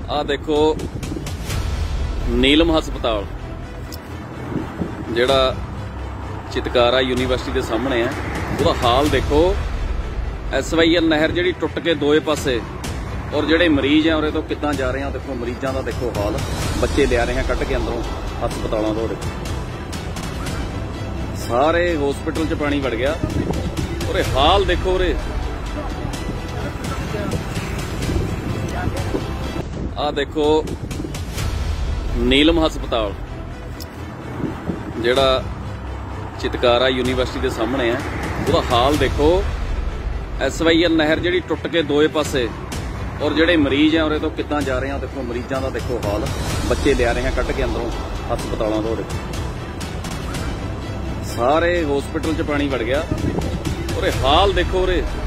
ਆ ਦੇਖੋ ਨੀਲਮ ਹਸਪਤਾਲ ਜਿਹੜਾ ਚਿਤਕਾਰਾ ਯੂਨੀਵਰਸਿਟੀ ਦੇ ਸਾਹਮਣੇ ਹੈ, ਉਹਦਾ ਹਾਲ ਦੇਖੋ। SYL ਨਹਿਰ ਜਿਹੜੀ ਟੁੱਟ ਕੇ ਦੋਏ ਪਾਸੇ, ਔਰ ਜਿਹੜੇ ਮਰੀਜ਼ ਆ ਉਹਦੇ ਤੋਂ ਕਿੱਦਾਂ ਜਾ ਰਹੇ ਆ। ਦੇਖੋ ਮਰੀਜ਼ਾਂ ਦਾ ਦੇਖੋ ਹਾਲ, ਬੱਚੇ ਲਿਆ ਰਹੇ ਆ ਕੱਢ ਕੇ ਅੰਦਰੋਂ ਹਸਪਤਾਲਾਂ ਤੋਂ। ਦੇਖੋ ਸਾਰੇ ਹਸਪੀਟਲ 'ਚ ਪਾਣੀ ਵੜ ਗਿਆ। ਔਰ ਹਾਲ ਦੇਖੋ ਉਰੇ, ਆ ਦੇਖੋ ਨੀਲਮ ਹਸਪਤਾਲ ਜਿਹੜਾ ਚਿਤਕਾਰਾ ਯੂਨੀਵਰਸਿਟੀ ਦੇ ਸਾਹਮਣੇ ਹੈ, ਉਹਦਾ ਹਾਲ ਦੇਖੋ। SYL ਨਹਿਰ ਜਿਹੜੀ ਟੁੱਟ ਕੇ ਦੋਏ ਪਾਸੇ, ਔਰ ਜਿਹੜੇ ਮਰੀਜ਼ ਆ ਉਹਦੇ ਤੋਂ ਕਿੱਦਾਂ ਜਾ ਰਹੇ ਆ। ਦੇਖੋ ਮਰੀਜ਼ਾਂ ਦਾ ਦੇਖੋ ਹਾਲ, ਬੱਚੇ ਲਿਆ ਰਹੇ ਆ ਕੱਢ ਕੇ ਅੰਦਰੋਂ ਹਸਪਤਾਲਾਂ ਤੋਂ। ਦੇਖੋ ਸਾਰੇ ਹਸਪੀਟਲ 'ਚ ਪਾਣੀ ਵੜ ਗਿਆ। ਔਰ ਹਾਲ ਦੇਖੋ ਉਰੇ,